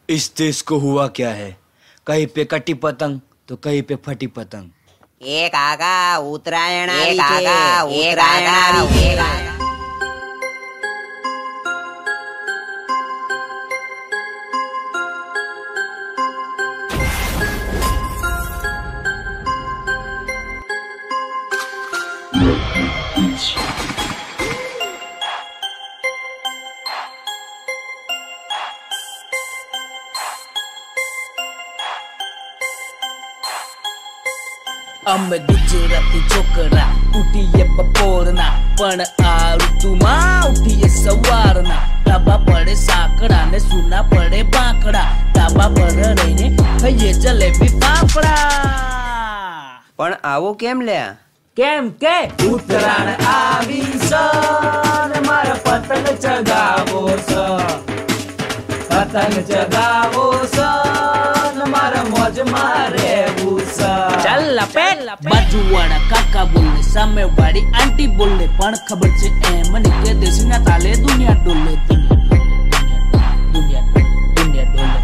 इस देश को हुआ क्या है, कहीं पे कटी पतंग तो कहीं पे फटी पतंग। एक आगा उत्तरायण उत्तरायण અમે ગુજરાતી છોકરા ઉઠીએ બપોરના પણ આ ઋતુમાં ઉઠીએ સવારના ડાબા પડે સાકડા ને સૂના પડે બાંકડા ડાબા પર રહીને ખાઈએ જલેબી ફાફડા પણ આવો કેમ લ્યા કેમ કે ઉત્તરાયણ આવી છે ને મારે પતંગ ચગાવો છે પતંગ ચગાવો છે ને મારે મોજમાં રહેવું છે ચાલ લપેટ બાજુવાળા કાકા બોલે સામે વાળી આંટી બોલે પણ ખબર છે એમ મને કે દેશીના તાલે દુનિયા ડોલે દુનિયા ડોલે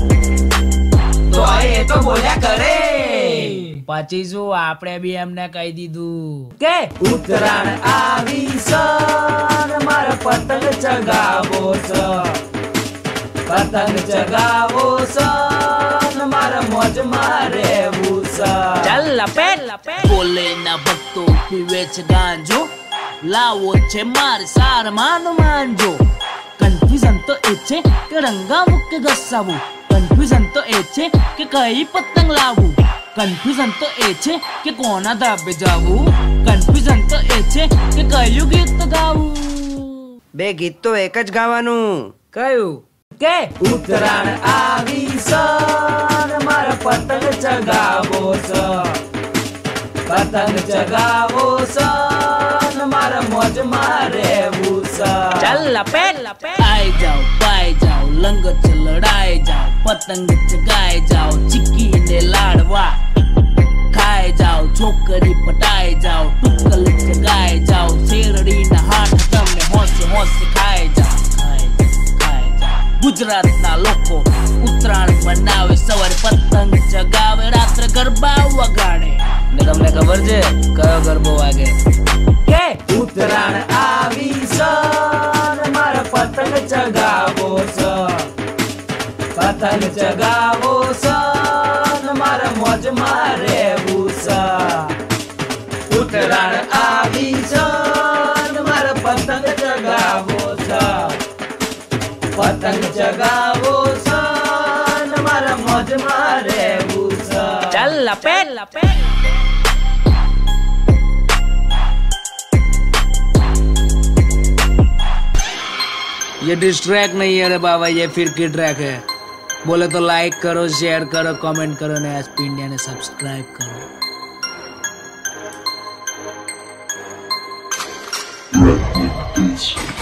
તો એ તો બોલ્યા કરે પછી શું આપણે બી એમને કહી દીધું કે ઉત્તરાયણ આવી છે મારે પતંગ ચગાવો છે પતંગ ચગાવો છે મારે મોજમાં રહેવું છે ચાલ લપેટ બોલે ના ભક્તો પીવે છે ગાંજો લાવો છે મારે સારમાનો માંજો કન્ફ્યુઝન તો એ છે કે રંગા મુકે ઘસાવું કન્ફ્યુઝન તો એ છે કે કઈ પતંગ લાવું કન્ફ્યુઝન તો એ છે કે કોના ધાબે જાવું કન્ફ્યુઝન તો એ છે કે કયું ગીત ગાવું બે ગીત તો એક જ ગાવાનું કયું કે ઉત્તરાયણ આવી છે મારે પતંગ ચગાવો છે પતંગ ચગાવો છે મારે મોજમાં રહેવું છે ચાલ લપેટ આઈ જાઓ પાઈ જાઓ લંગર છે લડાઈ જાઓ પતંગ ચગાઈ જાઓ ચીકી ને લાડવા ખાઈ જાઓ છોકરી પટાઈ જાઓ ટુકલ ચગાઈ જાઓ શેરડી ના હાથ તમને હોંશે હોંશે ખાઈ જાઓ ગુજરાતના લોકો ઉત્તરાયણ મનાવે સવારે પતંગ ચગાવે રાત્રે ગરબા વગાડે ને તમને ખબર છે કયો ગરબો વાગે કે ઉત્તરાયણ આવી છે મારે પતંગ ચગાવો છે પતંગ ચગાવો છે મારે મોજમાં રહેવું છે ઉત્તરાયણ આવી છે મારે પતંગ ચગાવો છે પતંગ ચગાવો છે મારા મોજમાં રહેવું છે ચાલ લપેટ ये डिस ट्रैक नहीं है रे बाबा, ये फिर की ट्रैक है। बोले तो लाइक करो, शेयर करो, कमेंट करो, नया एसपी इंडिया ने सब्सक्राइब करो।